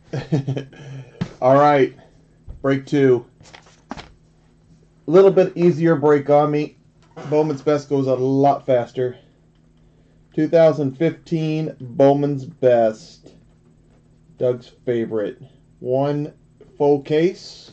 All right, break 2. A little bit easier break on me. Bowman's Best goes a lot faster. 2015 Bowman's Best. Doug's favorite. 1 full case.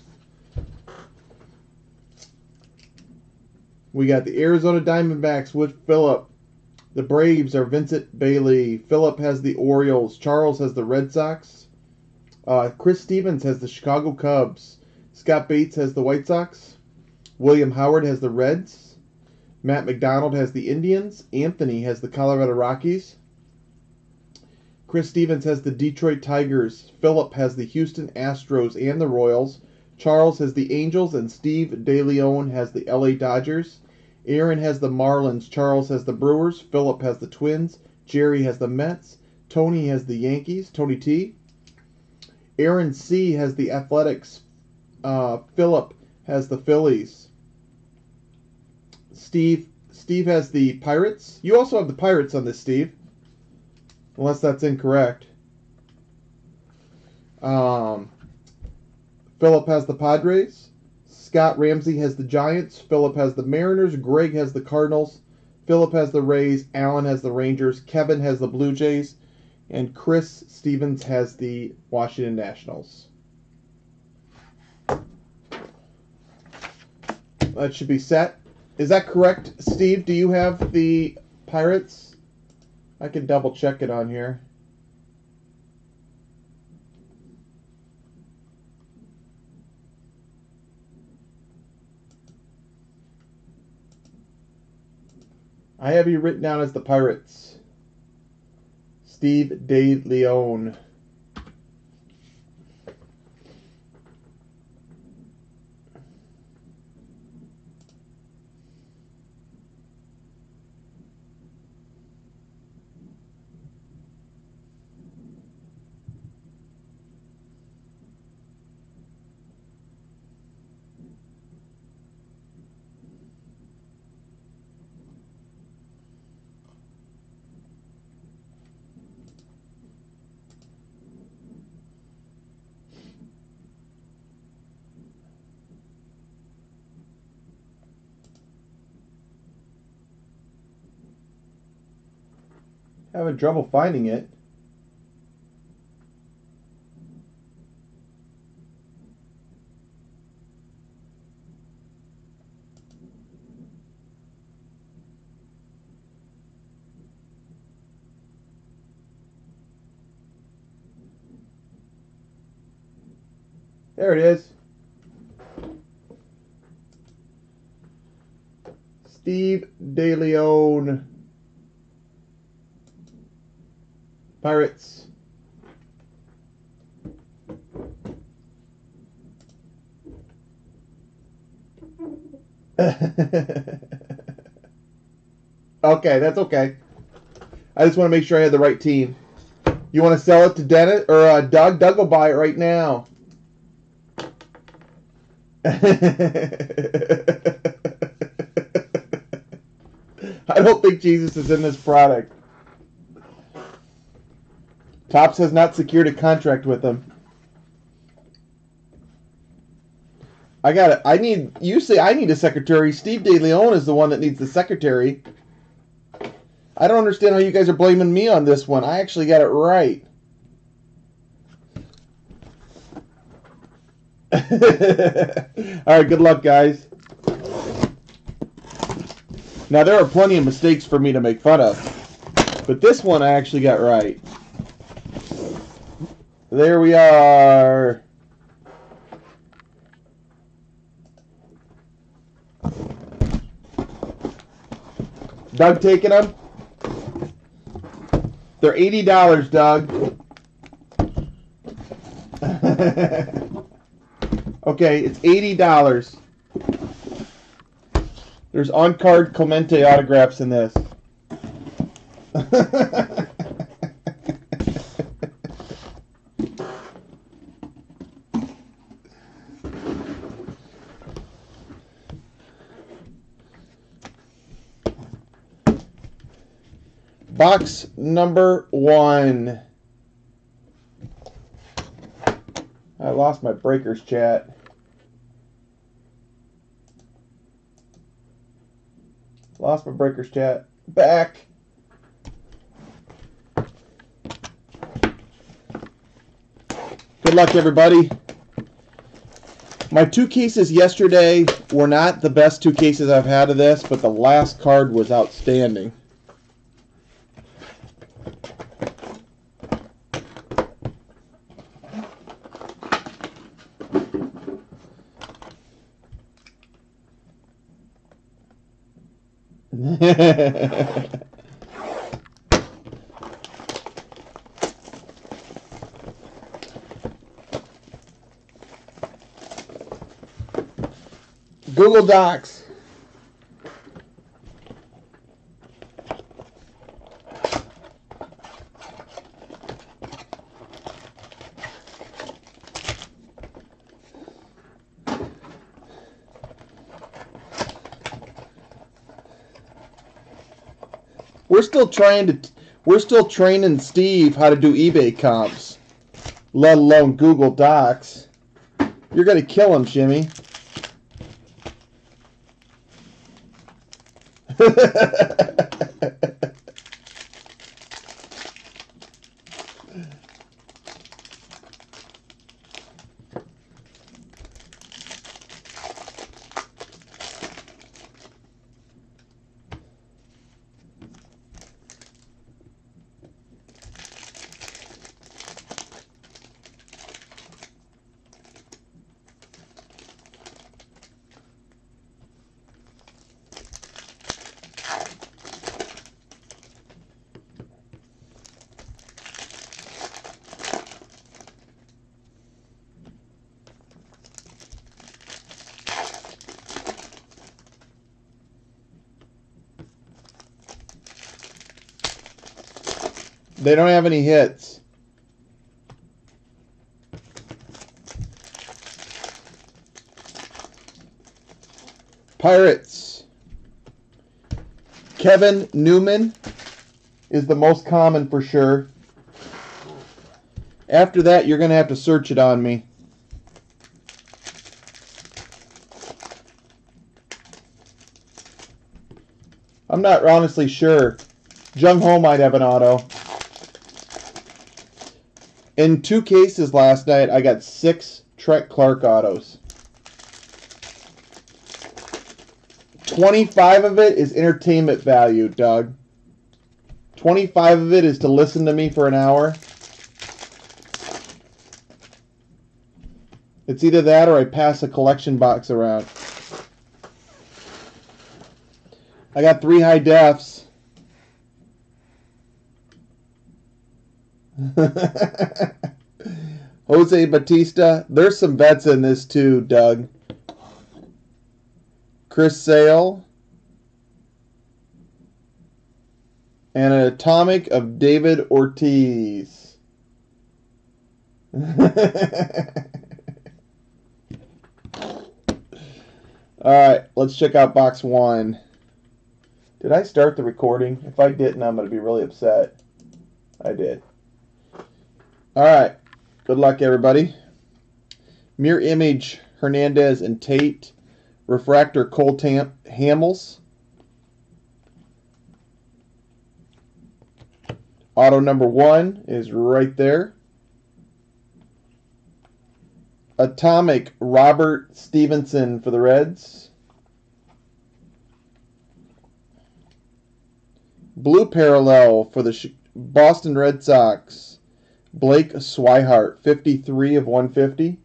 We got the Arizona Diamondbacks with Phillip. The Braves are Vincent Bailey. Phillip has the Orioles. Charles has the Red Sox. Chris Stevens has the Chicago Cubs. Scott Bates has the White Sox. William Howard has the Reds. Matt McDonald has the Indians. Anthony has the Colorado Rockies. Chris Stevens has the Detroit Tigers. Phillip has the Houston Astros and the Royals. Charles has the Angels, and Steve DeLeon has the LA Dodgers. Aaron has the Marlins. Charles has the Brewers. Phillip has the Twins. Jerry has the Mets. Tony has the Yankees. Tony T. Aaron C. has the Athletics. Phillip has the Phillies. Steve has the Pirates. You also have the Pirates on this, Steve. Unless that's incorrect. Phillip has the Padres. Scott Ramsey has the Giants. Phillip has the Mariners. Greg has the Cardinals. Phillip has the Rays. Alan has the Rangers. Kevin has the Blue Jays. And Chris Stevens has the Washington Nationals. That should be set. Is that correct, Steve? Do you have the Pirates? I can double check it on here. I have you written down as the Pirates. Steve DeLeon. Having trouble finding it. There it is. Steve DeLeon. Pirates. Okay, that's okay. I just want to make sure I had the right team. You want to sell it to Dennis or Doug? Doug will buy it right now. I don't think Jesus is in this product. Topps has not secured a contract with him. I got it. You say I need a secretary. Steve DeLeon is the one that needs the secretary. I don't understand how you guys are blaming me on this one. I actually got it right. All right, good luck, guys. Now, there are plenty of mistakes for me to make fun of, but this one I actually got right. There we are. Doug taking them? They're $80, Doug. Okay, it's $80. There's on-card Clemente autographs in this. Box number 1. I lost my breakers chat. Lost my breakers chat. Back. Good luck, everybody. My 2 cases yesterday were not the best 2 cases I've had of this, but the last card was outstanding. Google Docs. We're still training Steve how to do eBay comps, let alone Google Docs. You're gonna kill him, Jimmy. They don't have any hits. Pirates. Kevin Newman is the most common for sure. After that, you're going to have to search it on me. I'm not honestly sure. Jung Ho might have an auto. In 2 cases last night, I got 6 Trent Clark autos. 25 of it is entertainment value, Doug. 25 of it is to listen to me for an hour. It's either that or I pass a collection box around. I got 3 high defs. Jose Batista. There's some bets in this too, Doug. Chris Sale. And an atomic of David Ortiz. Alright, let's check out box 1. Did I start the recording? If I didn't, I'm going to be really upset. I did. Alright, good luck, everybody. Mirror image, Hernandez and Tate. Refractor, Cole Hamels. Auto number 1 is right there. Atomic, Robert Stevenson for the Reds. Blue parallel for the Boston Red Sox. Blake Swihart, 53 of 150.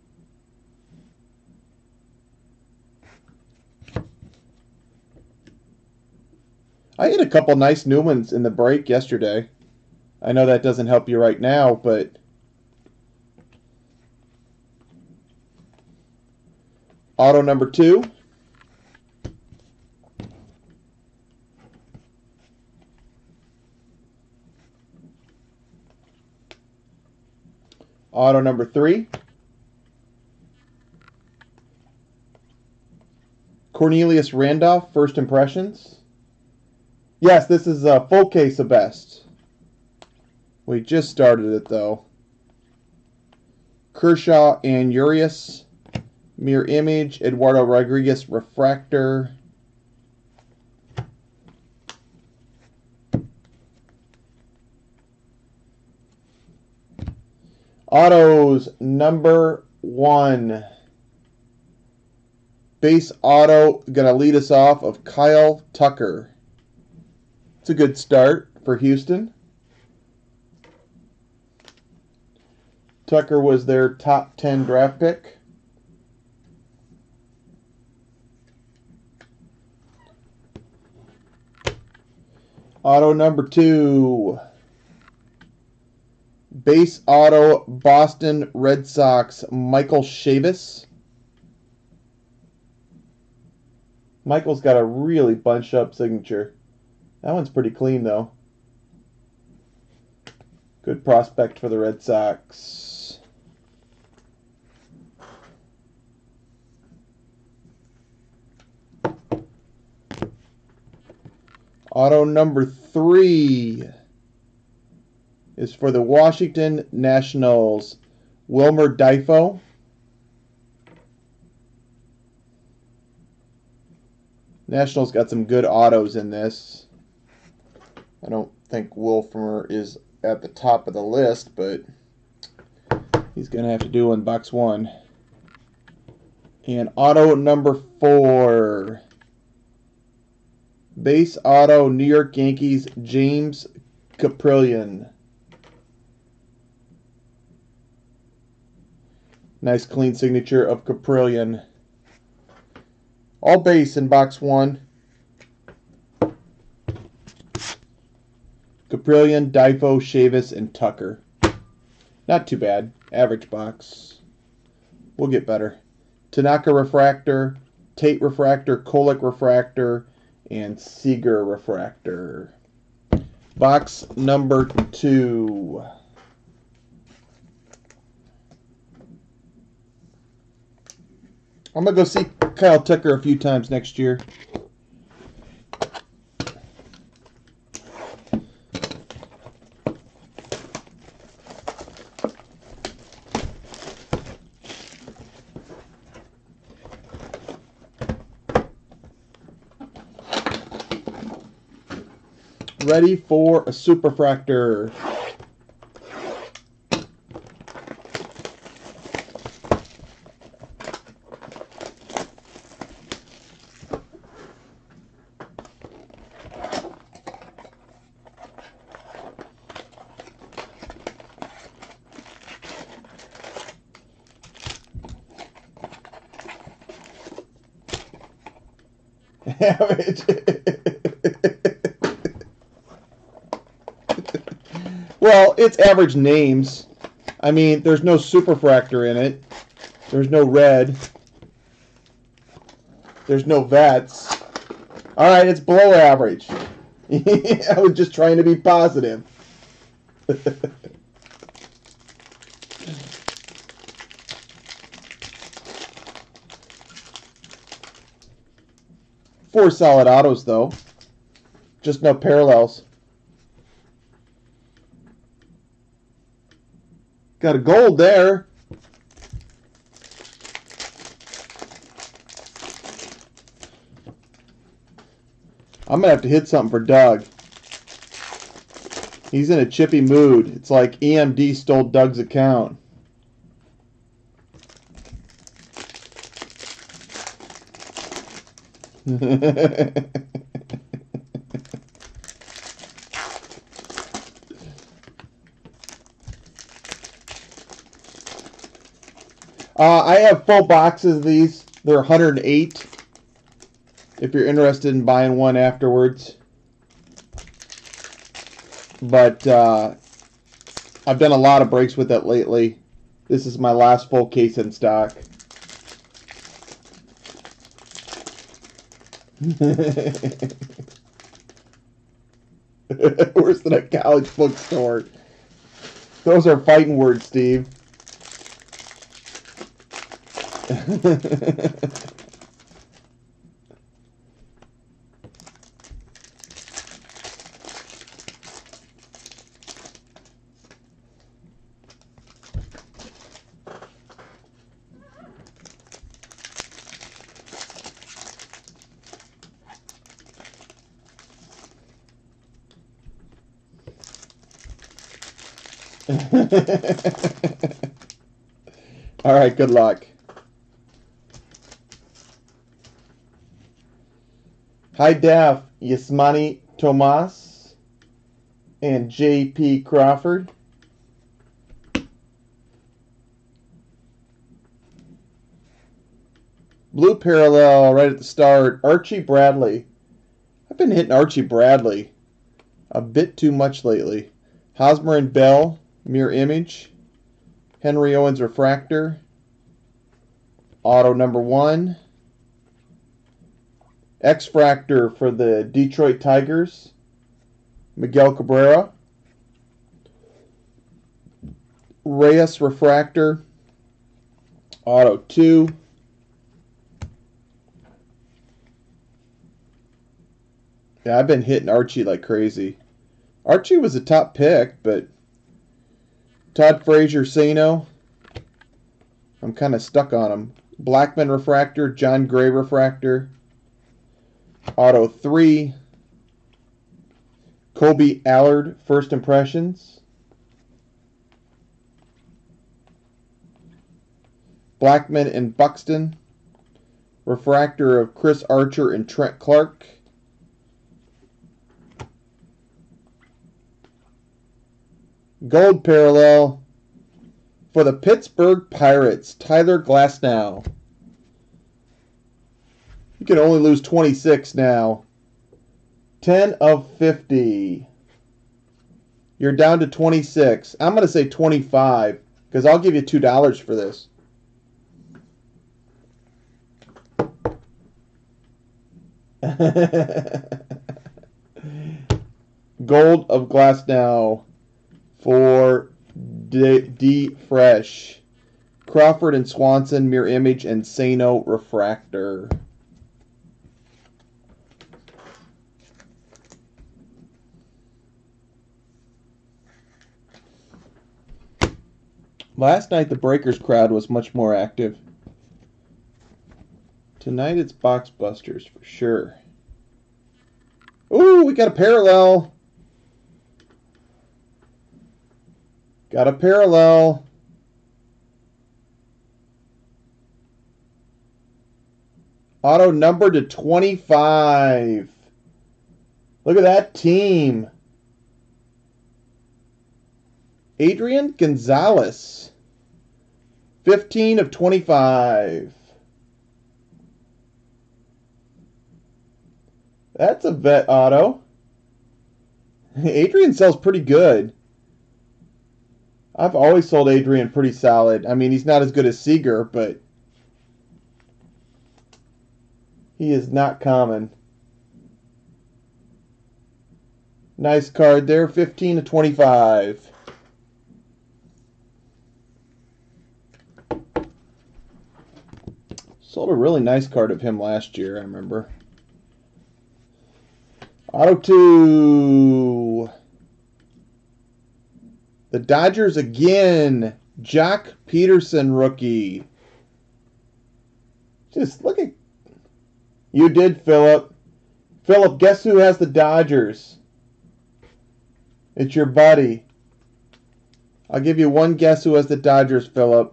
I hit a couple nice new ones in the break yesterday. I know that doesn't help you right now, but auto number 2. Auto number 3. Cornelius Randolph, first impressions. Yes, this is a full case of best. We just started it, though. Kershaw and Urias. Mirror image. Eduardo Rodriguez refractor. Autos number 1. Base auto going to lead us off of Kyle Tucker. It's a good start for Houston. Tucker was their top 10 draft pick. Auto number 2. Base auto Boston Red Sox Michael Chavis. Michael's got a really bunched up signature. That one's pretty clean though. Good prospect for the Red Sox. Auto number 3 is for the Washington Nationals, Wilmer Difo. Nationals got some good autos in this. I don't think Wilmer is at the top of the list, but he's going to have to do in box 1. And auto number 4. Base auto New York Yankees, James Caprillion. Nice clean signature of Caprillion. All base in box 1. Caprillion, Difo, Chavis, and Tucker. Not too bad. Average box. We'll get better. Tanaka refractor, Tate refractor, Kolek refractor, and Seager refractor. Box number 2. I'm going to go see Kyle Tucker a few times next year. Ready for a superfractor. Average. Well, it's average names. I mean, there's no superfractor in it. There's no red. There's no vets. All right, it's below average. I was just trying to be positive. 4 solid autos, though. Just no parallels. Got a gold there. I'm going to have to hit something for Doug. He's in a chippy mood. It's like EMD stole Doug's account. I have full boxes of these. They're 108. If you're interested in buying one afterwards. But I've done a lot of breaks with it lately. This is my last full case in stock. Worse than a college bookstore. Those are fighting words, Steve. All right, good luck. High Def, Yasmani Tomas and J.P. Crawford. Blue parallel right at the start, Archie Bradley. I've been hitting Archie Bradley a bit too much lately. Hosmer and Bell, mirror image. Henry Owens refractor. Auto number 1. X-Fractor for the Detroit Tigers. Miguel Cabrera. Reyes refractor. Auto 2. Yeah, I've been hitting Archie like crazy. Archie was a top pick, but Todd Frazier Sano, I'm kind of stuck on him. Blackman refractor, John Gray refractor. Auto 3. Kobe Allard, first impressions. Blackman and Buxton. Refractor of Chris Archer and Trent Clark. Gold parallel for the Pittsburgh Pirates, Tyler Glasnow. You can only lose 26 now. 10 of 50. You're down to 26. I'm going to say 25 because I'll give you $2 for this. Gold of Glasnow for D. Fresh. Crawford and Swanson, mirror image, and Sano refractor. Last night the Breakers crowd was much more active. Tonight it's Box Busters for sure. Ooh, we got a parallel. Got a parallel. Auto number to 25. Look at that team. Adrian Gonzalez. 15 of 25. That's a vet auto. Adrian sells pretty good. I've always sold Adrian pretty solid. I mean, he's not as good as Seager, but he is not common. Nice card there, 15 to 25. Sold a really nice card of him last year, I remember. Auto 2. The Dodgers again. Jock Peterson rookie. Just look at... You did, Philip. Philip, guess who has the Dodgers? It's your buddy. I'll give you one guess who has the Dodgers, Philip.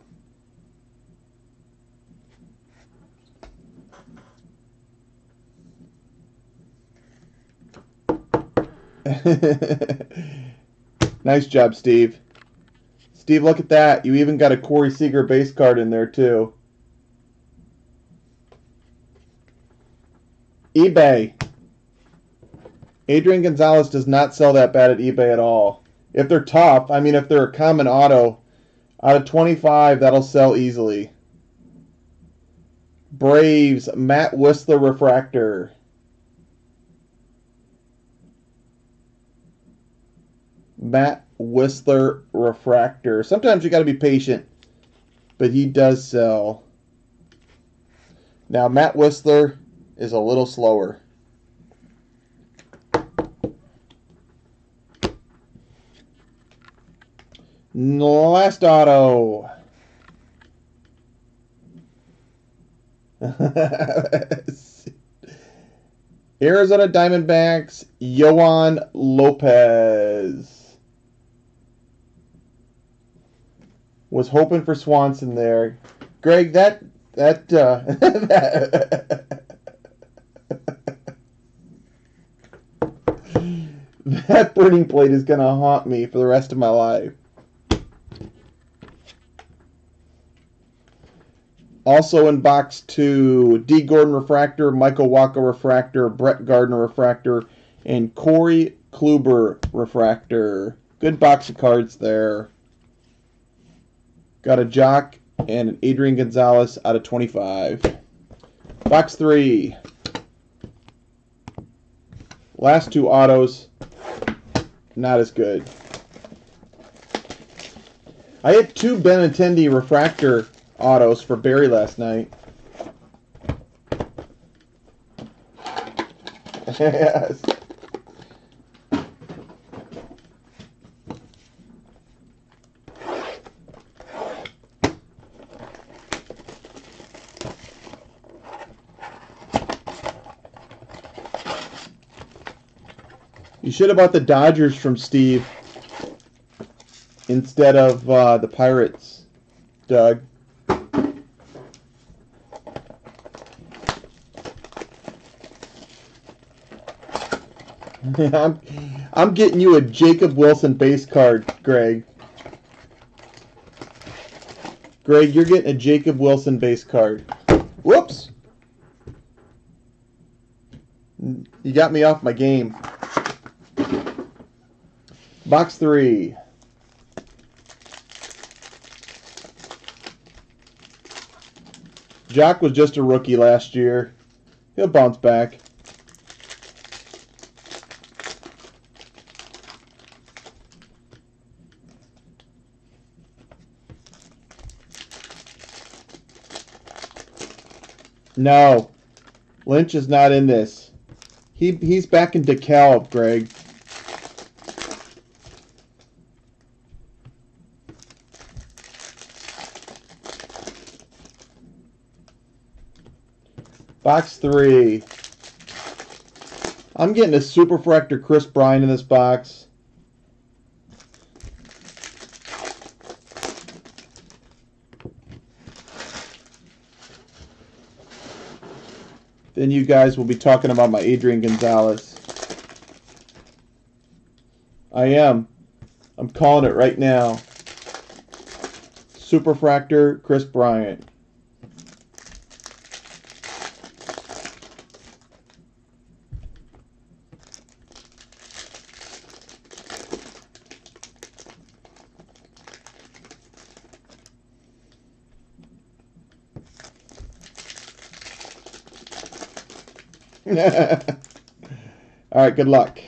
Nice job, Steve. Steve, look at that. You even got a Corey Seager base card in there, too. eBay. Adrian Gonzalez does not sell that bad at eBay at all. If they're tough, I mean, if they're a common auto, out of 25, that'll sell easily. Braves, Matt Whistler refractor. Matt Whistler refractor. Sometimes you got to be patient, but he does sell. Now, Matt Whistler is a little slower. Last auto. Arizona Diamondbacks, Yohan Lopez. Was hoping for Swanson there. Greg, that that burning plate is going to haunt me for the rest of my life. Also in box 2, D. Gordon Refractor, Michael Waka Refractor, Brett Gardner Refractor, and Corey Kluber Refractor. Good box of cards there. Got a Jock and an Adrian Gonzalez out of 25. Box 3. Last 2 autos, not as good. I had 2 Benintendi Refractor autos for Barry last night. Yes. You should have bought the Dodgers from Steve instead of the Pirates, Doug. I'm getting you a Jacob Wilson base card, Greg. Greg, you're getting a Jacob Wilson base card. Whoops! You got me off my game. Box 3. Jock was just a rookie last year. He'll bounce back. No. Lynch is not in this. He's back in DeKalb, Greg. Box 3. I'm getting a Super Fractor Chris Bryant in this box. Then you guys will be talking about my Adrian Gonzalez. I am. I'm calling it right now. Super Fractor Chris Bryant. All right, good luck.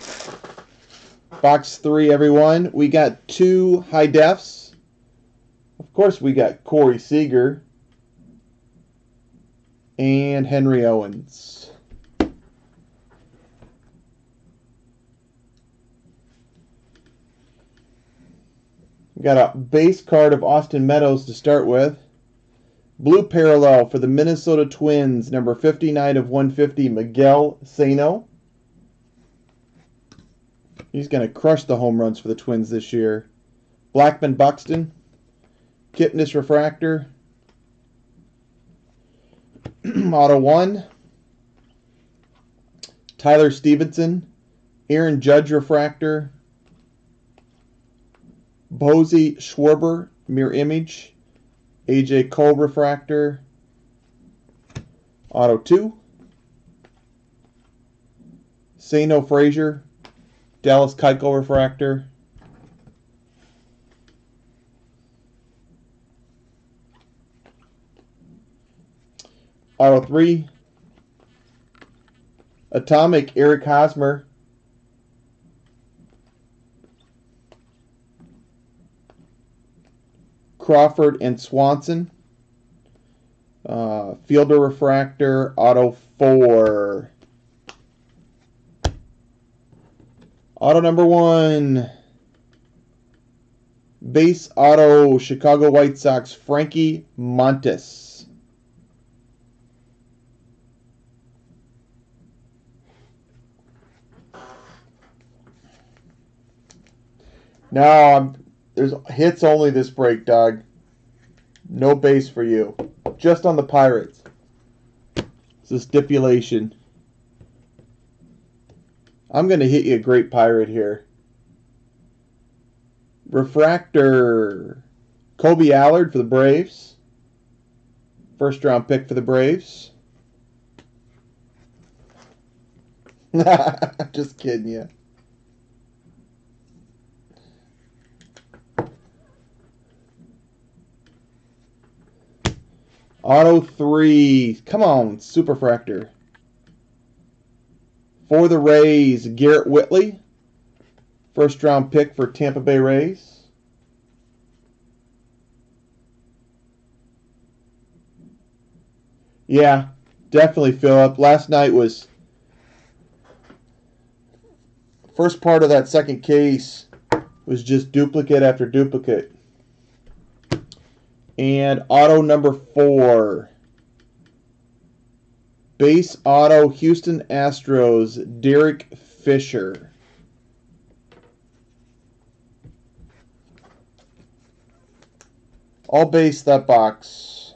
Box 3, everyone. We got 2 high defs. Of course, we got Corey Seager and Henry Owens. We got a base card of Austin Meadows to start with. Blue parallel for the Minnesota Twins, number 59 of 150, Miguel Sano. He's going to crush the home runs for the Twins this year. Blackman Buxton, Kipnis Refractor, Auto 1, Tyler Stevenson, Aaron Judge Refractor, Posey Schwarber, Mirror Image, AJ Cole Refractor, Auto 2, Sano Frazier, Dallas Keuchel Refractor, Auto 3, Atomic Eric Hosmer, Crawford and Swanson, Fielder Refractor, Auto 4. Auto number 1, base auto, Chicago White Sox, Frankie Montes. No, There's hits only this break, dog. No base for you. Just on the Pirates. It's a stipulation. I'm going to hit you a great Pirate here. Refractor. Kobe Allard for the Braves. First round pick for the Braves. Just kidding you. Auto 3. Come on, Superfractor. For the Rays, Garrett Whitley. First round pick for Tampa Bay Rays. Yeah, definitely, Philip. Last night was... First part of that second case was just duplicate after duplicate. And auto number 4. Base auto, Houston Astros, Derek Fisher. All base that box.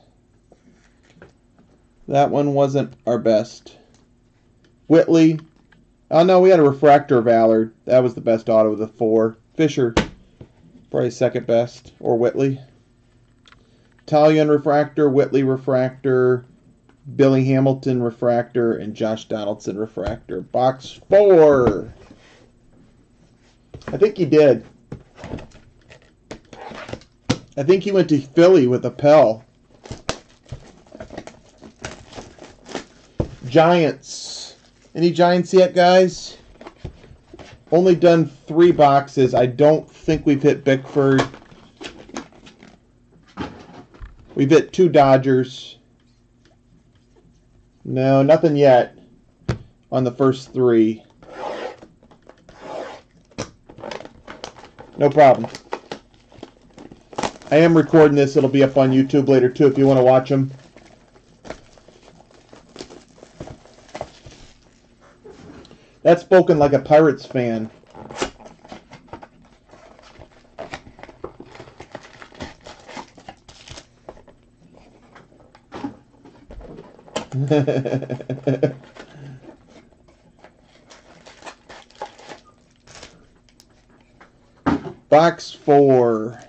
That one wasn't our best. Whitley. Oh no, we had a refractor of Allard. That was the best auto of the 4. Fisher, probably second best. Or Whitley. Italian refractor, Whitley refractor, Billy Hamilton refractor, and Josh Donaldson refractor. Box 4. I think he did. I think he went to Philly with a Pell. Giants. Any Giants yet, guys? Only done 3 boxes. I don't think we've hit Bickford. We've hit 2 Dodgers. No, nothing yet on the first 3. No problem. I am recording this. It'll be up on YouTube later, too, if you want to watch them. That's spoken like a Pirates fan. Box 4.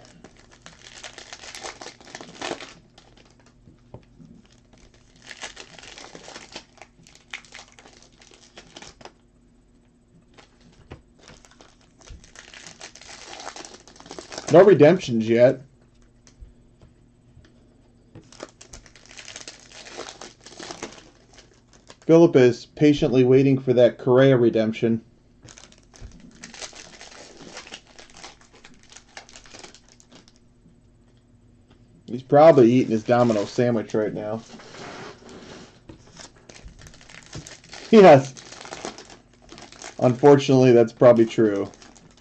No redemptions yet. Philip is patiently waiting for that Correa redemption. He's probably eating his Domino sandwich right now. Yes. Unfortunately, that's probably true.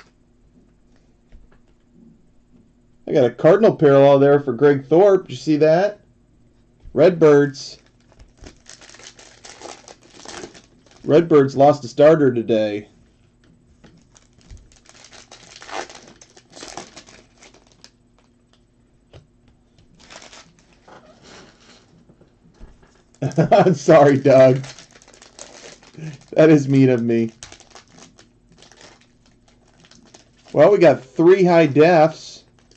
I got a Cardinal parallel there for Greg Thorpe. Did you see that? Redbirds. Redbirds lost a starter today. I'm sorry, Doug. That is mean of me. Well, we got 3 high defs.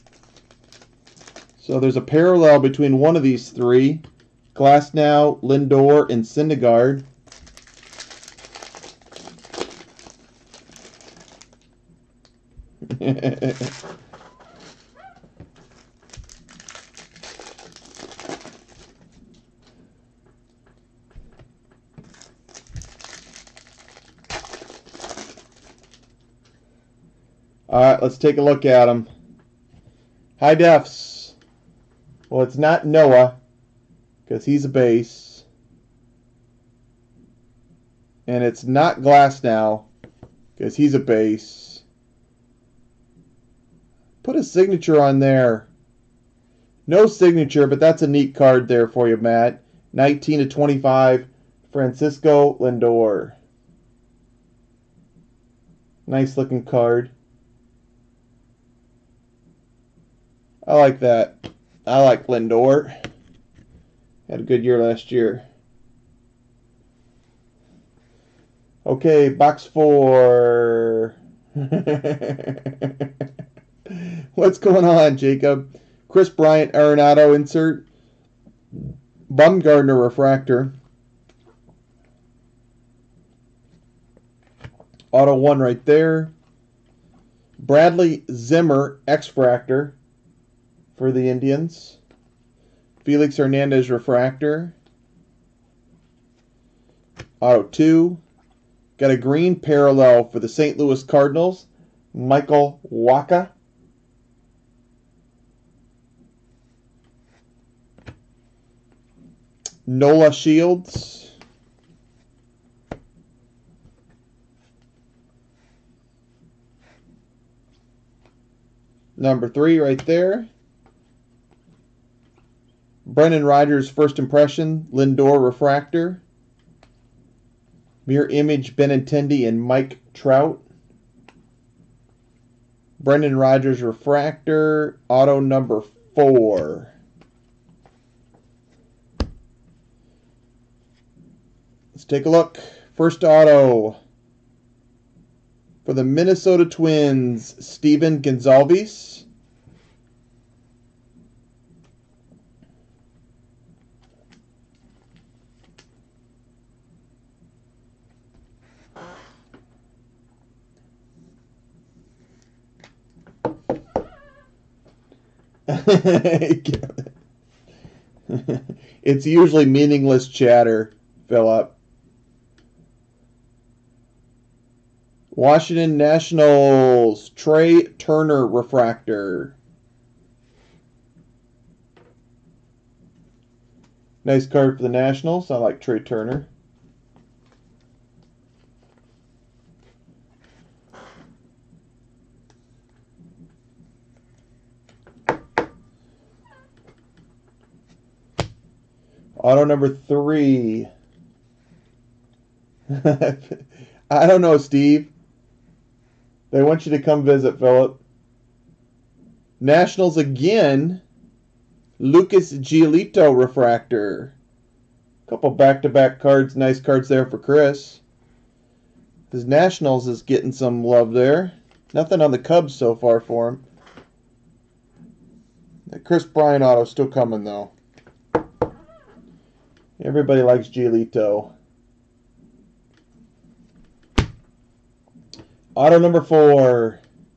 So there's a parallel between one of these 3. Glasnow, Lindor, and Syndergaard. All right, let's take a look at them. High defs. Well, it's not Noah, because he's a base. And it's not Glasnow, because he's a base. Put a signature on there. No signature, but that's a neat card there for you, Matt. 19/25, Francisco Lindor. Nice looking card. I like that. I like Lindor. Had a good year last year. Okay, box 4. What's going on, Jacob? Chris Bryant Arenado insert. Bumgardner refractor. Auto 1 right there. Bradley Zimmer X-fractor for the Indians. Felix Hernandez refractor. Auto 2. Got a green parallel for the St. Louis Cardinals. Michael Wacha. Nola Shields. Number 3 right there. Brendan Rodgers first impression. Lindor refractor. Mirror image Benintendi and Mike Trout. Brendan Rodgers refractor. Auto number 4. Let's take a look. First auto for the Minnesota Twins, Steven Gonzalez. It's usually meaningless chatter, Philip. Washington Nationals, Trey Turner refractor. Nice card for the Nationals. I like Trey Turner. Auto number 3. I don't know, Steve. They want you to come visit, Philip. Nationals again. Lucas Giolito refractor. Couple back-to-back cards. Nice cards there for Chris. His Nationals is getting some love there. Nothing on the Cubs so far for him. The Chris Bryant auto still coming, though. Everybody likes Giolito. Auto number 4.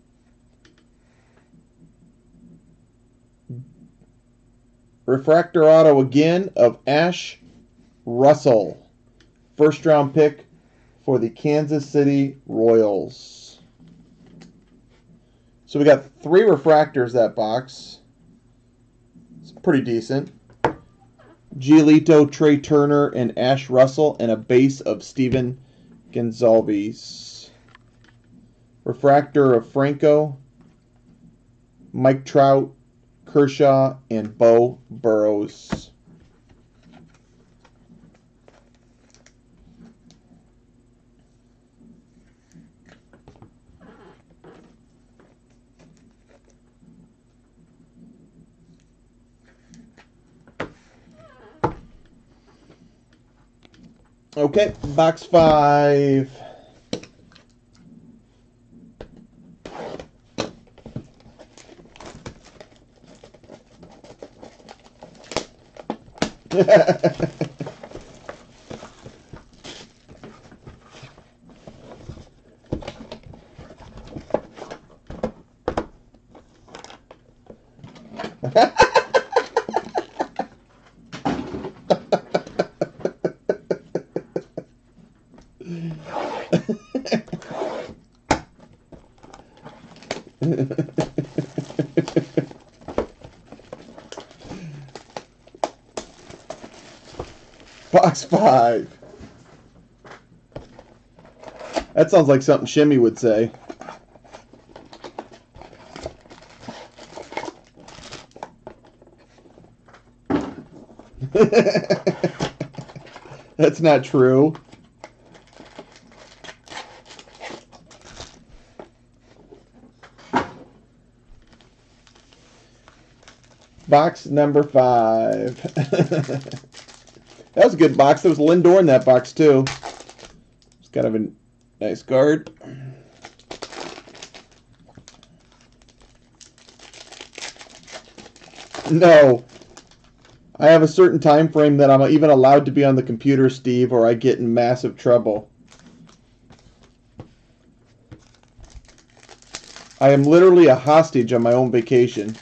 Refractor auto again of Ash Russell. First round pick for the Kansas City Royals. So we got 3 refractors that box. It's pretty decent. Giolito, Trey Turner, and Ash Russell, and a base of Steven Gonzalez. Refractor of Franco, Mike Trout, Kershaw, and Bo Burrows. Okay, box 5. Box 5. That sounds like something Shimmy would say. That's not true. Box number 5. That was a good box. There was Lindor in that box, too. It's kind of a nice card. No. I have a certain time frame that I'm even allowed to be on the computer, Steve, or I get in massive trouble. I am literally a hostage on my own vacation.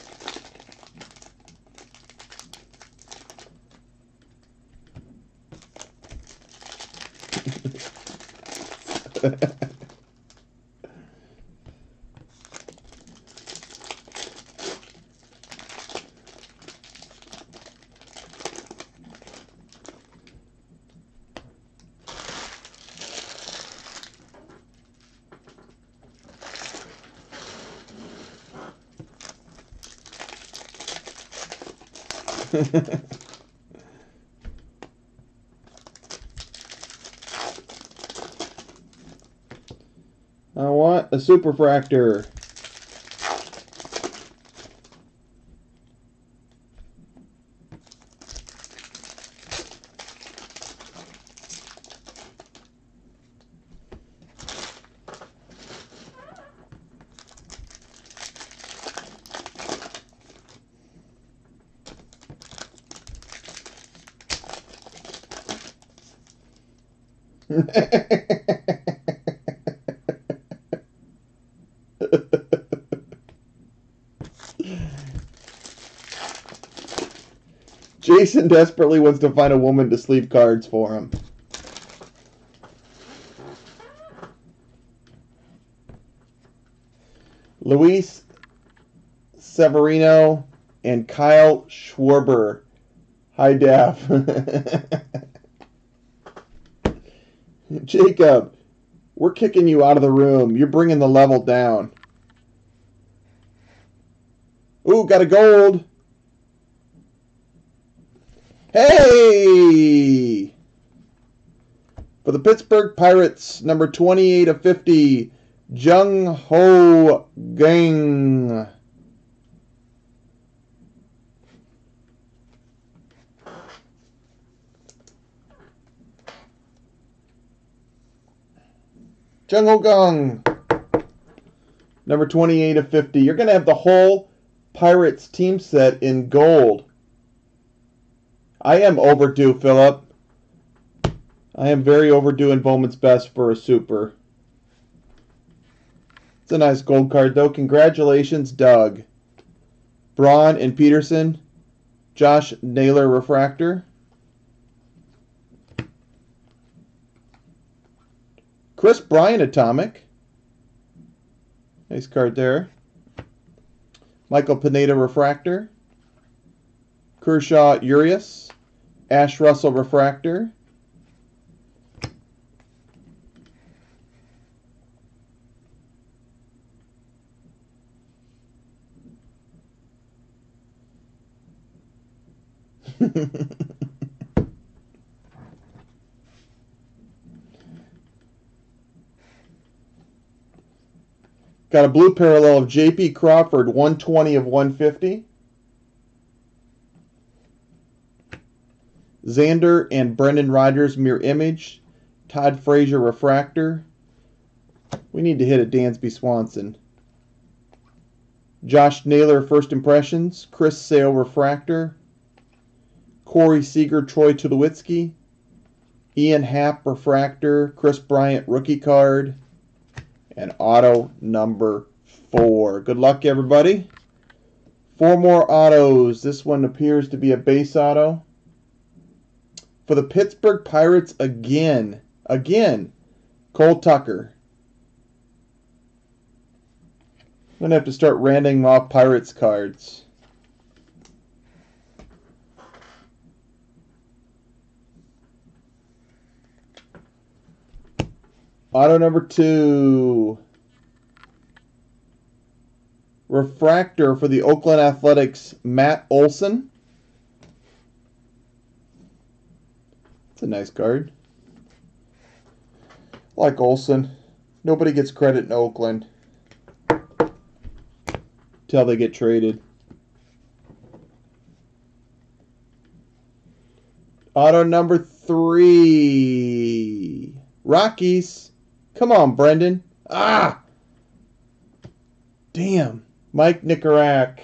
I want a superfractor. Jason desperately wants to find a woman to sleeve cards for him. Luis Severino and Kyle Schwarber. High def. Jacob, we're kicking you out of the room. You're bringing the level down. Ooh, got a gold. Hey! For the Pittsburgh Pirates, number 28 of 50, Jung Ho Gang. Jung Ho Gang. Number 28 of 50. You're going to have the whole Pirates team set in gold. I am overdue, Philip. I am very overdue in Bowman's Best for a super. It's a nice gold card, though. Congratulations, Doug. Braun and Peterson. Josh Naylor refractor. Chris Bryant atomic. Nice card there. Michael Pineda refractor. Kershaw Urias. Ash Russell refractor. Got a blue parallel of J.P. Crawford, 120 of 150. Xander and Brendan Rodgers mirror image. Todd Frazier refractor. We need to hit a Dansby Swanson. Josh Naylor first impressions. Chris Sale refractor. Corey Seager, Troy Tulowitzki. Ian Happ refractor. Chris Bryant rookie card. And auto number 4. Good luck, everybody. 4 more autos. This one appears to be a base auto. For the Pittsburgh Pirates again, Cole Tucker. I'm going to have to start randoming off Pirates cards. Auto number 2. Refractor for the Oakland Athletics, Matt Olson. It's a nice card. Like Olson. Nobody gets credit in Oakland till they get traded. Auto number 3. Rockies. Come on, Brendan. Ah! Damn. Mike Nicarac.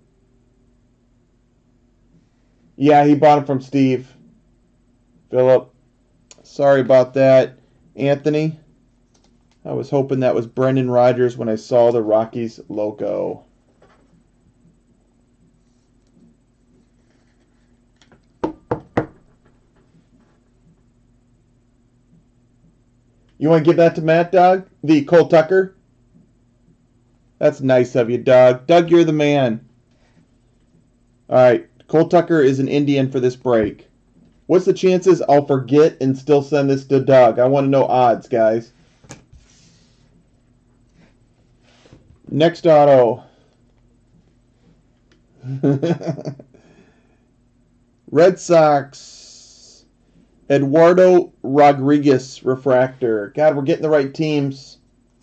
Yeah, he bought it from Steve. Philip. Sorry about that. Anthony. I was hoping that was Brendan Rodgers when I saw the Rockies logo. You want to give that to Matt, Doug? The Cole Tucker? That's nice of you, Doug. Doug, you're the man. All right. Cole Tucker is an Indian for this break. What's the chances I'll forget and still send this to Doug? I want to know odds, guys. Next auto. Red Sox. Eduardo Rodriguez refractor. God, we're getting the right teams.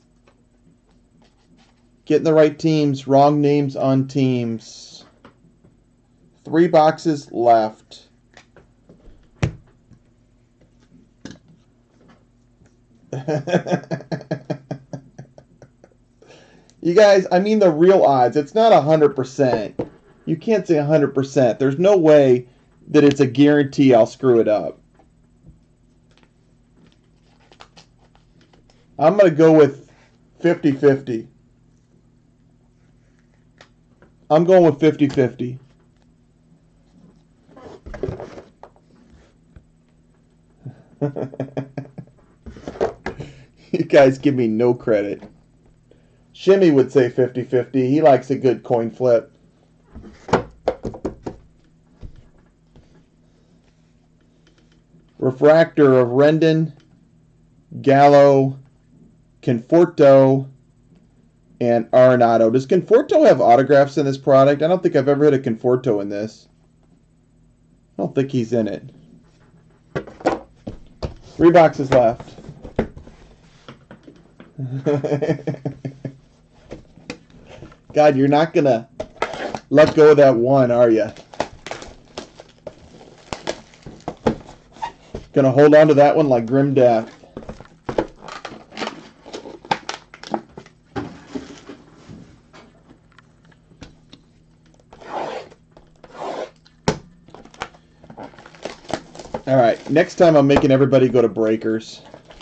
Getting the right teams. Wrong names on teams. 3 boxes left. You guys, I mean the real odds. It's not 100%. You can't say 100%. There's no way that it's a guarantee I'll screw it up. I'm going to go with 50-50. I'm going with 50-50. You guys give me no credit. Shimmy would say 50-50. He likes a good coin flip. Refractor of Rendon, Gallo, Conforto, and Arenado. Does Conforto have autographs in this product? I don't think I've ever hit a Conforto in this. I don't think he's in it. 3 boxes left. God, you're not going to let go of that one, are you? Going to hold on to that one like grim death. All right, next time I'm making everybody go to breakers.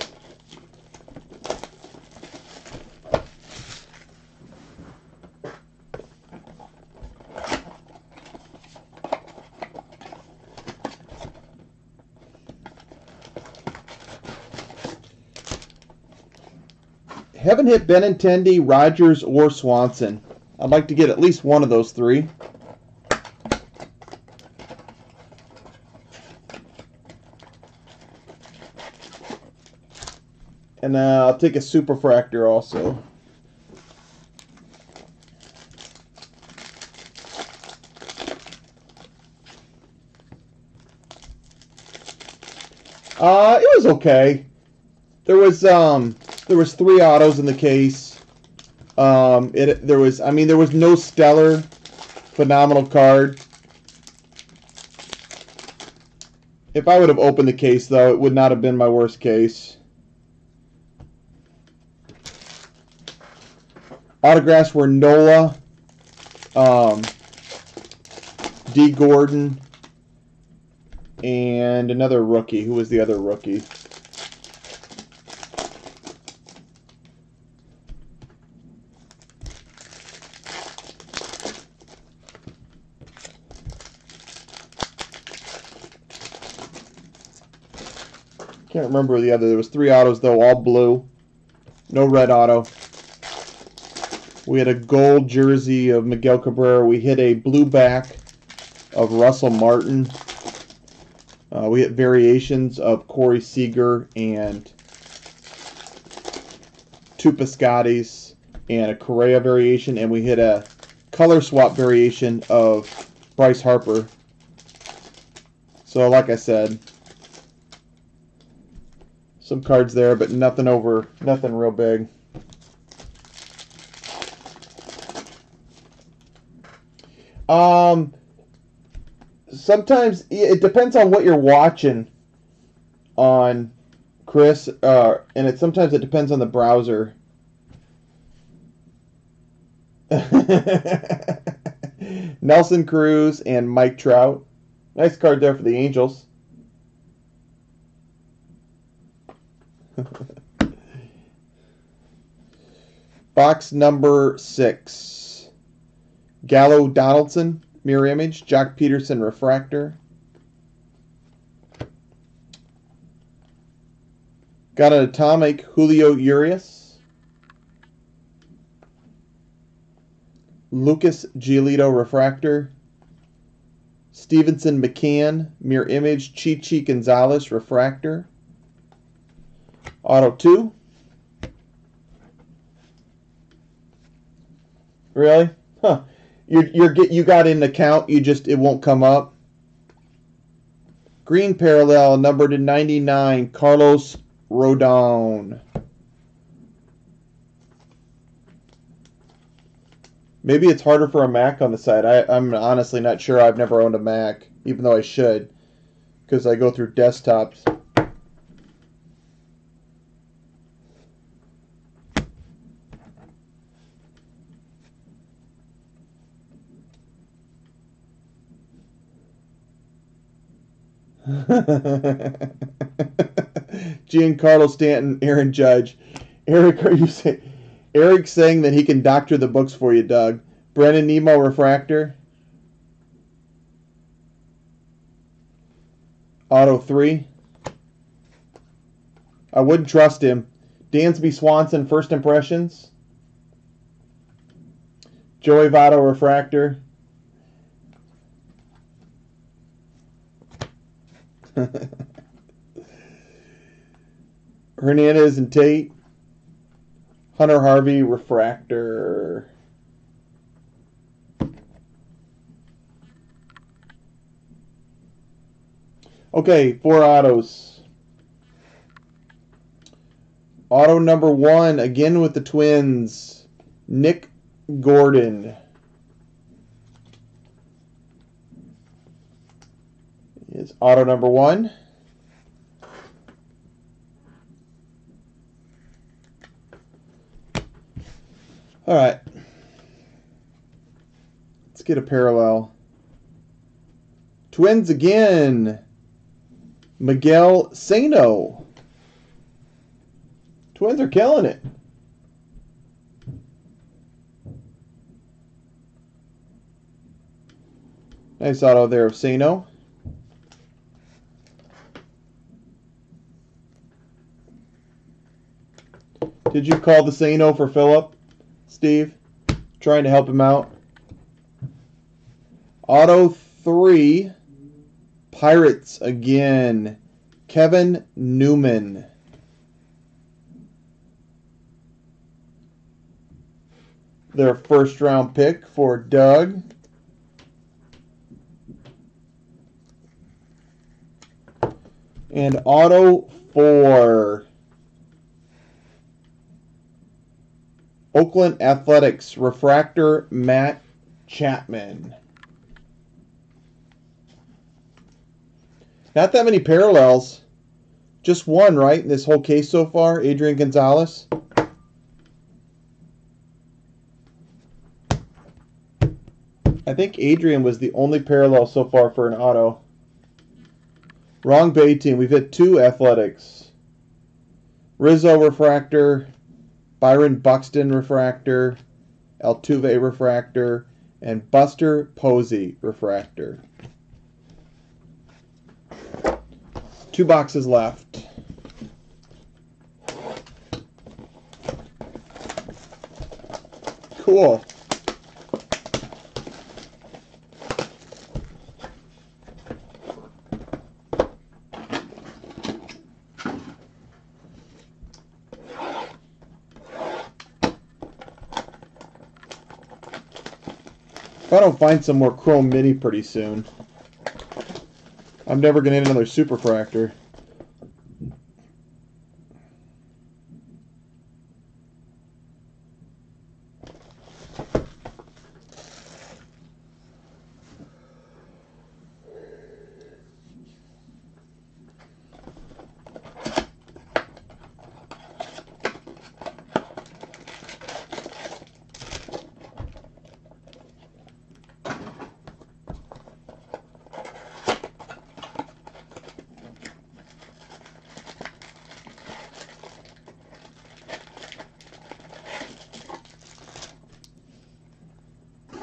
Haven't hit Benintendi, Rogers, or Swanson. I'd like to get at least one of those 3. And I'll take a superfractor also. It was okay. There was 3 autos in the case. There was no stellar, phenomenal card. If I would have opened the case, though, it would not have been my worst case. Autographs were Nola, D. Gordon, and another rookie. Who was the other rookie? Can't remember the other. There was 3 autos, though, all blue. No red auto. We had a gold jersey of Miguel Cabrera. We hit a blue back of Russell Martin. We hit variations of Corey Seager and 2 Piscottis and a Correa variation. And we hit a color swap variation of Bryce Harper. So like I said, some cards there, but nothing real big. sometimes it depends on what you're watching on, Chris, and sometimes it depends on the browser. Nelson Cruz and Mike Trout. Nice card there for the Angels. Box number 6. Gallo Donaldson, mirror image. Jock Peterson, refractor. Got an atomic Julio Urias. Lucas Giolito, refractor. Stevenson McCann, mirror image. Chichi Gonzalez, refractor. Auto 2. Really? Huh. You got in the count, it won't come up. Green parallel, numbered to 99, Carlos Rodon. Maybe it's harder for a Mac on the side. I'm honestly not sure. I've never owned a Mac, even though I should, because I go through desktops. Giancarlo Stanton, Aaron Judge. Eric, are you saying? Eric's saying that he can doctor the books for you, Doug. Brennan Nemo, refractor. Auto 3. I wouldn't trust him. Dansby Swanson, first impressions. Joey Votto, refractor. Hernandez and Tate. Hunter Harvey, refractor. Okay, 4 autos. Auto number 1, again with the Twins. Nick Gordon. Is auto number 1. All right. Let's get a parallel. Twins again. Miguel Sano. Twins are killing it. Nice auto there of Sano. Did you call the Sano for Phillip, Steve? Trying to help him out. Auto 3. Pirates again. Kevin Newman. Their first round pick for Doug. And auto 4. Oakland Athletics, refractor Matt Chapman. Not that many parallels. Just one, right, in this whole case so far, Adrian Gonzalez. I think Adrian was the only parallel so far for an auto. Wrong Bay team. We've hit 2 Athletics. Rizzo, refractor. Byron Buxton, refractor. Altuve, refractor. And Buster Posey, refractor. 2 boxes left. Cool. If I don't find some more Chrome Mini pretty soon, I'm never going to hit another Superfractor.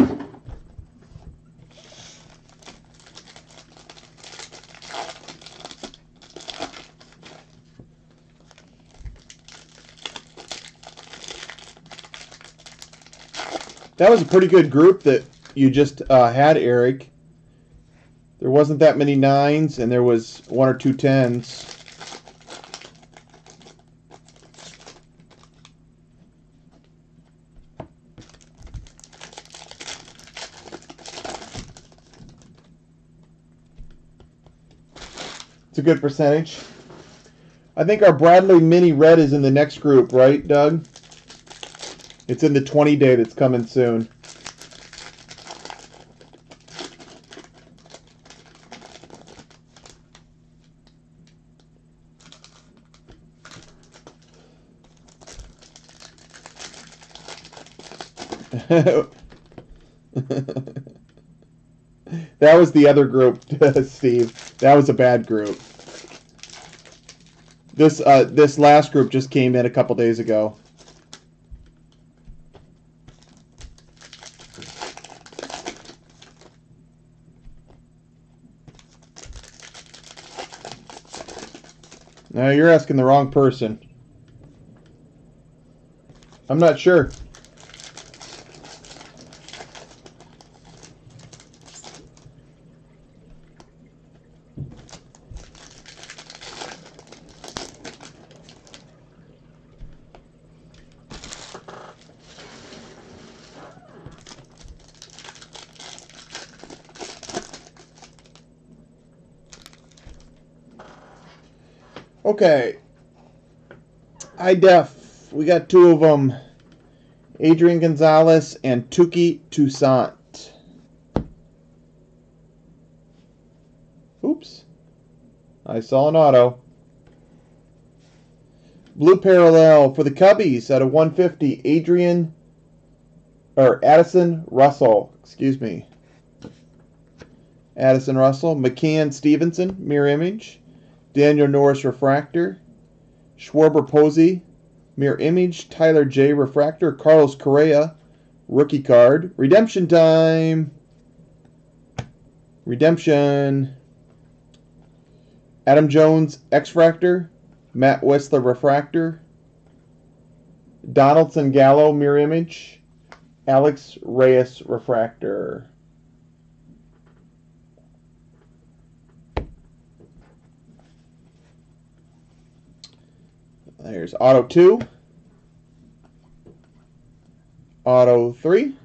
That was a pretty good group that you just had, Eric. There wasn't that many 9s, and there was 1 or 2 10s. It's a good percentage. I think our Bradley Mini Red is in the next group, right, Doug? It's in the 20 day that's coming soon. That was the other group, Steve. That was a bad group. This last group just came in a couple days ago. No, you're asking the wrong person. I'm not sure. Okay. High def. We got 2 of them. Adrian Gonzalez and Tuki Toussaint. Oops. I saw an auto. Blue parallel for the Cubbies at a 150. Addison Russell. Excuse me. Addison Russell. McCann Stevenson. Mirror image. Daniel Norris refractor. Schwarber Posey. Mirror image. Tyler J. refractor. Carlos Correa. Rookie card. Redemption time. Redemption. Adam Jones X-fractor. Matt Westler refractor. Donaldson Gallo mirror image. Alex Reyes refractor. There's Auto 2. Auto 3.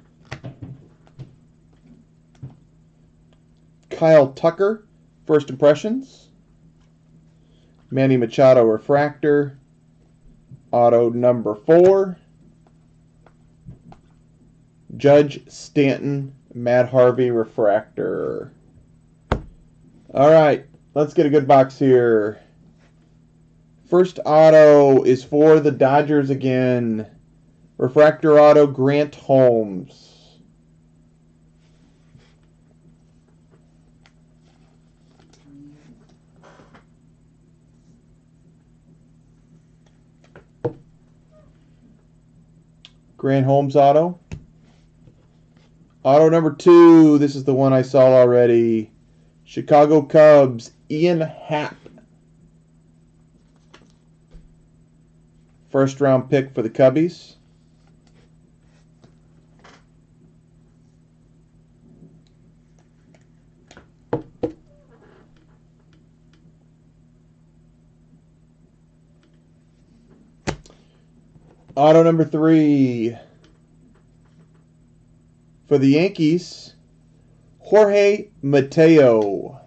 Kyle Tucker, First Impressions. Manny Machado refractor. Auto number 4. Judge Stanton, Matt Harvey refractor. All right, let's get a good box here. First auto is for the Dodgers again. Refractor auto, Grant Holmes. Grant Holmes auto. Auto number 2, this is the one I saw already. Chicago Cubs, Ian Happ. First round pick for the Cubbies. Auto number 3 for the Yankees, Jorge Mateo.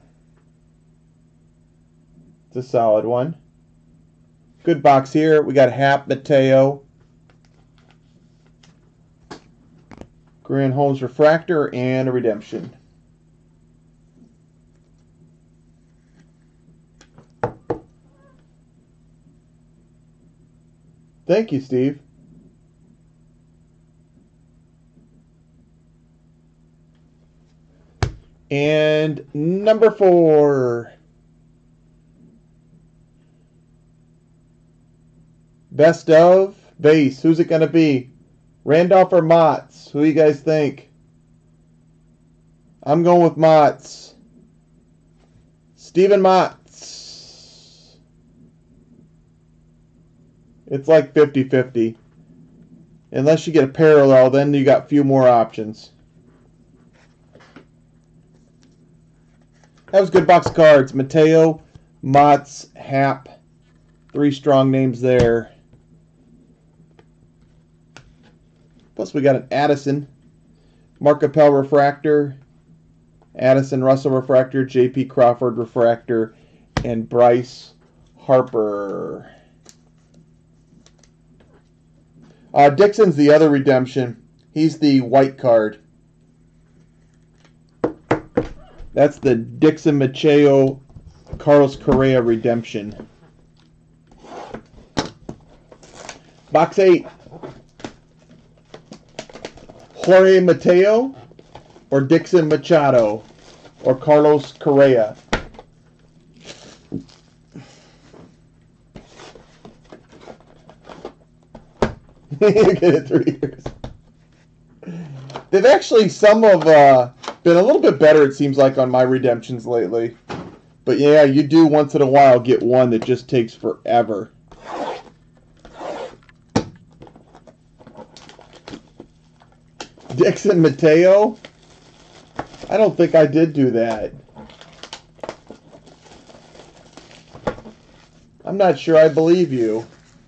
It's a solid one. Good box here. We got Hap, Mateo, Grant Holmes refractor, and a redemption. Thank you, Steve. And number 4. Best of base. Who's it going to be? Randolph or Motts? Who do you guys think? I'm going with Motts. Steven Motts. It's like 50-50. Unless you get a parallel, then you got a few more options. That was a good box of cards. Mateo, Motts, Hap. 3 strong names there. Plus we got an Addison, Mark Appel Refractor, Addison Russell Refractor, J.P. Crawford Refractor, and Bryce Harper. Dixon's the other redemption. He's the white card. That's the Dixon Macheo Carlos Correa redemption. Box 8. Jorge Mateo or Dixon Machado or Carlos Correa. You get it 3 years. They've actually, some have been a little bit better, it seems like, on my redemptions lately. But yeah, you do once in a while get one that just takes forever. Dixon Mateo? I don't think I did do that. I'm not sure I believe you.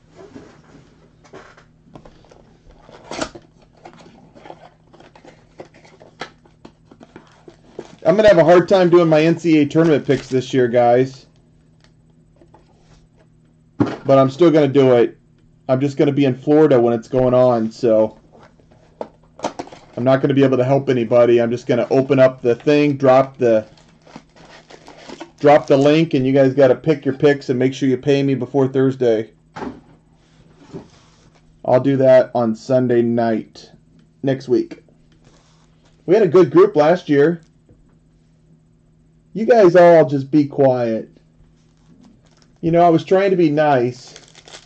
I'm going to have a hard time doing my NCAA tournament picks this year, guys. But I'm still going to do it. I'm just going to be in Florida when it's going on, so I'm not going to be able to help anybody. I'm just going to open up the thing, drop the link, and you guys got to pick your picks and make sure you pay me before Thursday. I'll do that on Sunday night next week. We had a good group last year. You guys all just be quiet. You know, I was trying to be nice.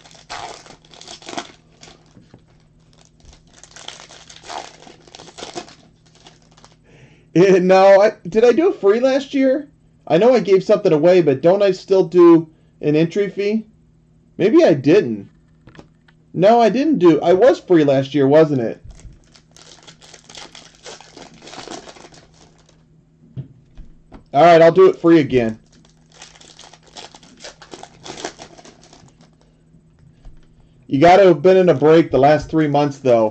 No, did I do a free last year? I know I gave something away, but don't I still do an entry fee? Maybe I didn't. No, I didn't do. I was free last year, wasn't it? All right, I'll do it free again. You got to have been in a break the last 3 months, though.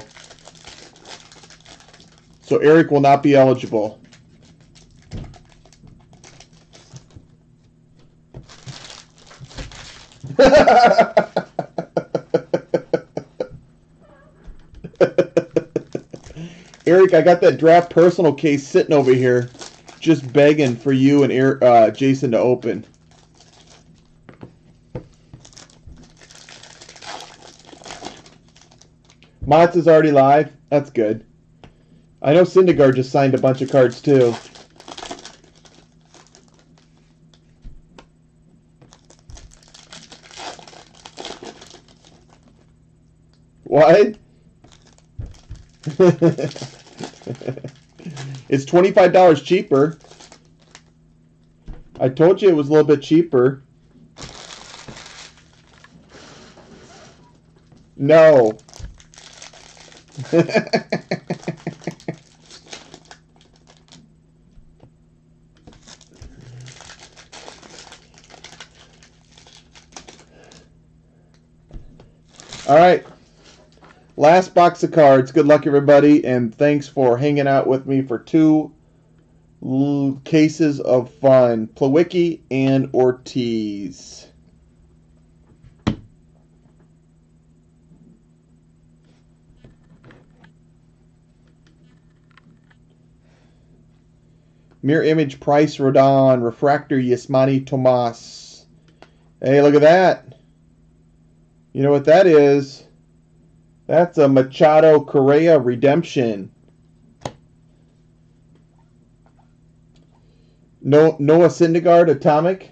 So Eric will not be eligible. Eric, I got that draft personal case sitting over here, just begging for you and Jason to open. Motts is already live. That's good. I know Syndergaard just signed a bunch of cards too. What? It's $25 cheaper. I told you it was a little bit cheaper. No. All right. Last box of cards. Good luck, everybody, and thanks for hanging out with me for 2 cases of fun. Plawecki and Ortiz. Mirror image Price Rodon. Refractor Yasmani Tomas. Hey, look at that. You know what that is? That's a Machado Correa redemption. Noah Syndergaard atomic.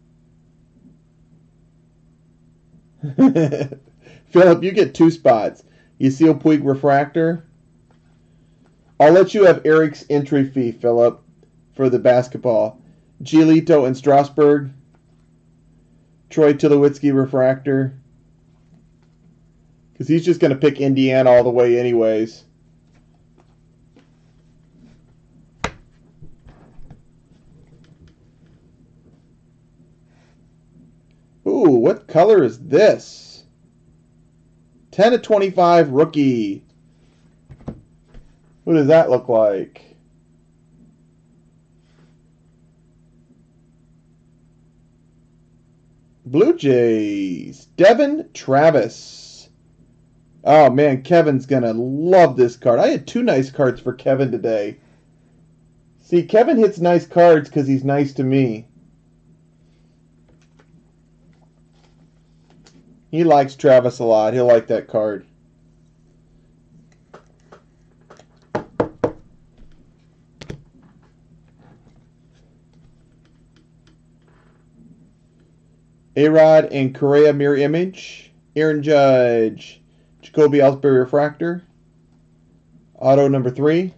Philip, you get 2 spots. Yasiel Puig refractor. I'll let you have Eric's entry fee, Philip. for the basketball. Giolito and Strasburg. Troy Tulowitzki refractor. Because he's just going to pick Indiana all the way anyways. Ooh, what color is this? 10 of 25 rookie. What does that look like? Blue Jays. Devin Travis. Oh, man, Kevin's going to love this card. I had 2 nice cards for Kevin today. See, Kevin hits nice cards because he's nice to me. He likes Travis a lot. He'll like that card. A-Rod and Correa mirror image. Aaron Judge. Jacoby Ellsbury refractor. Auto number 3.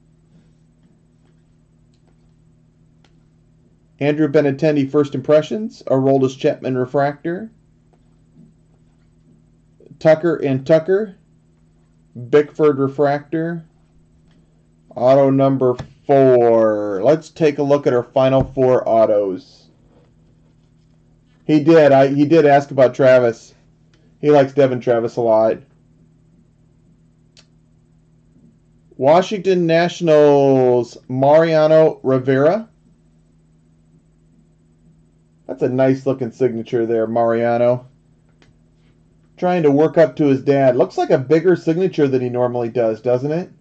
Andrew Benintendi first impressions. Aroldis Chapman refractor. Tucker and Tucker. Bickford refractor. Auto number 4. Let's take a look at our final 4 autos. He did ask about Travis. He likes Devin Travis a lot. Washington Nationals, Mariano Rivera. That's a nice looking signature there, Mariano. Trying to work up to his dad. Looks like a bigger signature than he normally does, doesn't it?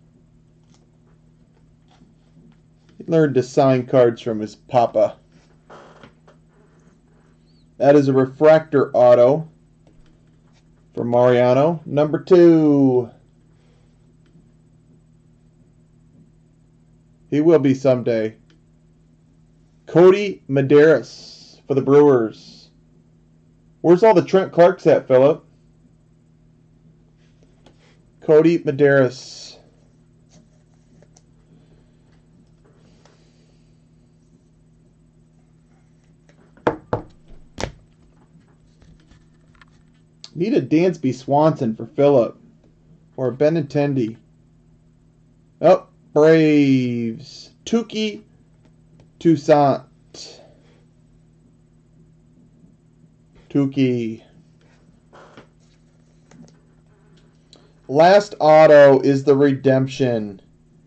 He learned to sign cards from his papa. That is a refractor auto for Mariano. Number 2. He will be someday. Cody Medeiros for the Brewers. Where's all the Trent Clarks at, Philip? Cody Medeiros. Need a Dansby Swanson for Philip. Or a Benintendi. Oh, Braves. Tukey Toussaint. Tukey. Last auto is the redemption.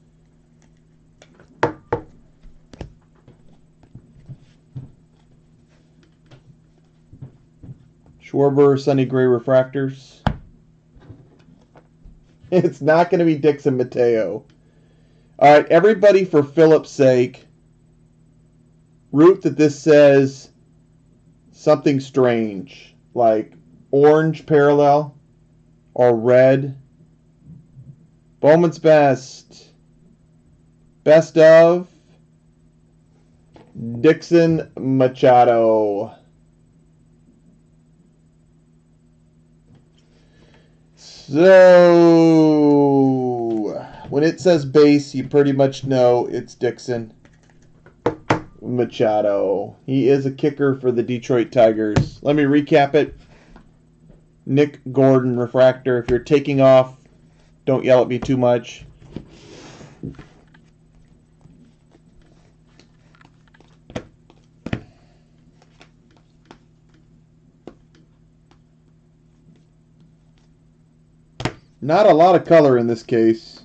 Schwarber, Sonny Gray refractors. It's not going to be Dixon Mateo. All right, everybody, for Philip's sake, root that this says something strange, like orange parallel or red. Bowman's best. Best of Dixon Machado. So, when it says base, you pretty much know it's Dixon Machado. He is a kicker for the Detroit Tigers. Let me recap it. Nick Gordon, refractor. If you're taking off, don't yell at me too much. Not a lot of color in this case.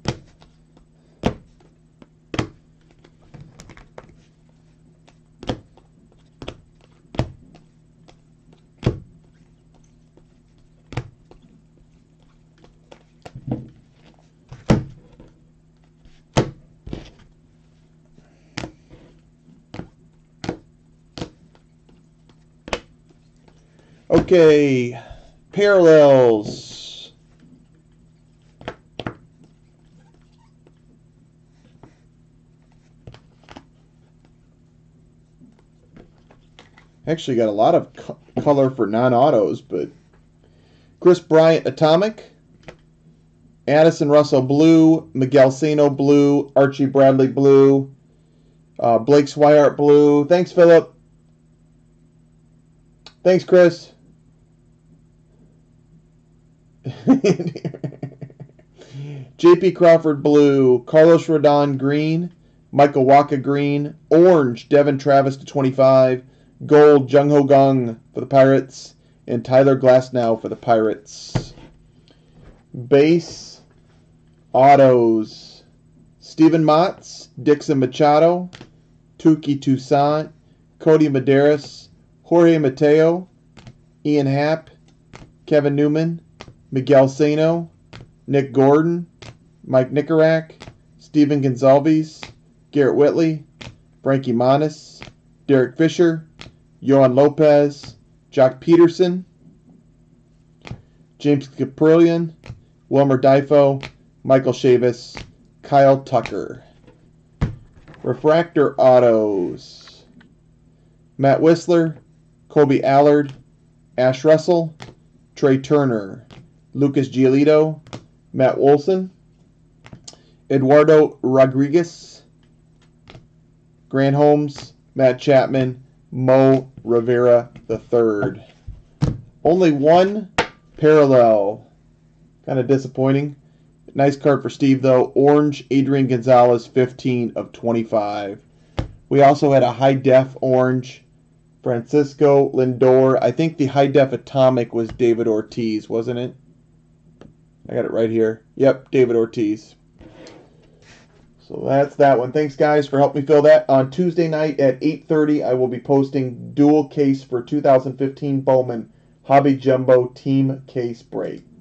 Okay, parallels. Actually got a lot of color for non-autos, but Chris Bryant Atomic, Addison Russell Blue, Miguel Sano Blue, Archie Bradley Blue, Blake Swihart blue. Thanks, Philip. Thanks, Chris. JP Crawford blue. Carlos Rodon green. Michael Waka green. Orange, Devin Travis to 25. Gold, Jung Ho Gung for the Pirates. And Tyler Glasnow for the Pirates. Base autos. Steven Matz, Dixon Machado, Tuki Toussaint, Cody Medeiros, Jorge Mateo, Ian Happ, Kevin Newman, Miguel Sano, Nick Gordon, Mike Nicorak, Steven Gonzalez, Garrett Whitley, Frankie Montas, Derek Fisher, Yohan Lopez, Jock Peterson, James Caprillion, Wilmer Difo, Michael Chavis, Kyle Tucker. Refractor autos. Matt Whistler, Kobe Allard, Ash Russell, Trey Turner, Lucas Giolito, Matt Wolson, Eduardo Rodriguez, Grant Holmes, Matt Chapman, Mo Rivera III. Only one parallel. Kind of disappointing. Nice card for Steve, though. Orange, Adrian Gonzalez, 15 of 25. We also had a high-def orange, Francisco Lindor. I think the high-def atomic was David Ortiz, wasn't it? I got it right here. Yep, David Ortiz. So that's that one. Thanks, guys, for helping me fill that. On Tuesday night at 8:30, I will be posting dual case for 2015 Bowman Hobby Jumbo Team Case Break.